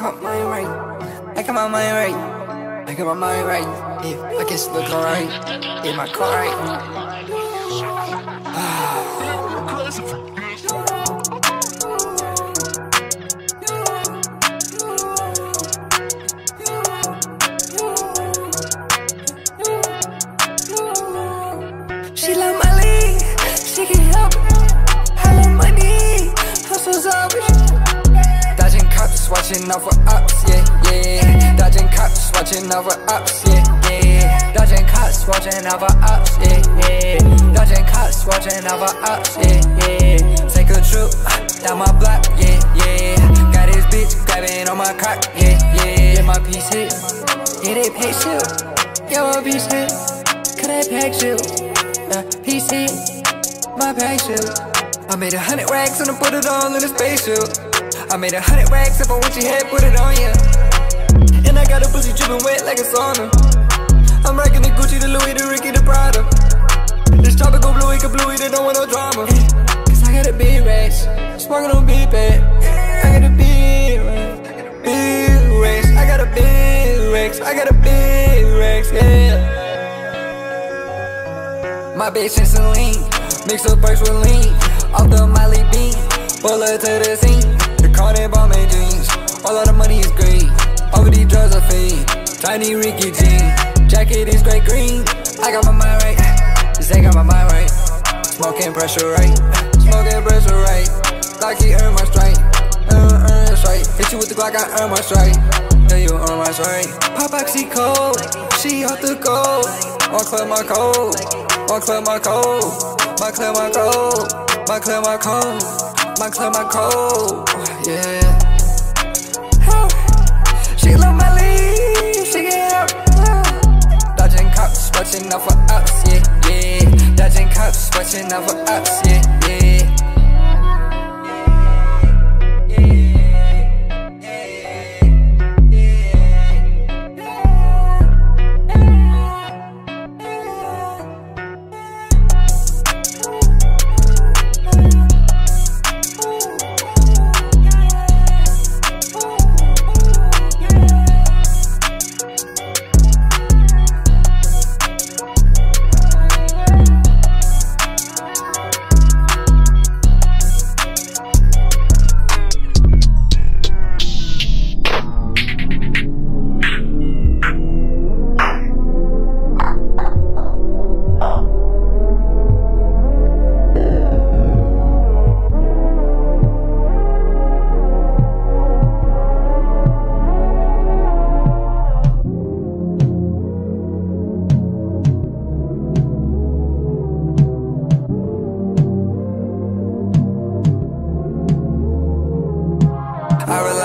got my mind right. I got my mind right. I got my mind right. Yeah, I guess look alright. In my car right. She love my lean, she can help it. I love money, I'm so selfish. Dodging cops, watching out for opps, yeah, yeah. Dodging cops, watching out for opps, yeah, yeah. Dodging cops, watching out for opps, yeah, yeah. Dodging cops, watching out for opps, yeah, yeah. Take a trip down my block, yeah, yeah. Got this bitch grabbing on my cock, yeah, yeah. Get my piece hit, yeah, they pay shit. Get my piece hit, cut that pack shit. Piece hit, my pack shit. I made 100 racks and I put it all in a spaceship. I made 100 racks if I want your head, put it on ya. And I got a pussy drippin' wet like a sauna. I'm rockin' the Gucci, the Louis, the Ricky, the Prada. This tropical bluey, they don't want no drama. Cause I got a big racks, smoking on big bag. I got a big racks, big racks. I got a big racks, I got a big racks, yeah. My bitch and Celine, mix up perks with lean. Off the Molly bean, pull her to the scene. The Cardi bomb and jeans, all of the money is green. Over these drugs are fiend, tiny Ricky jean. Jacket is great green, I got my mind right. This ain't got my mind right. Smoking pressure right, smoking pressure right. Like he earned my strike, earn strike. Hit you with the Glock, I earn my strike. Yeah, you earn my strike. Pop oxy cold, she off the gold. I'll clear my cold, I'll clear my cold. My clear my cold, my clear my cold, my clear my cold, yeah. She love my lean, she can help. Dodging cops, watching out for opps, yeah, yeah. Dodging cops, watching out for opps, yeah, yeah. I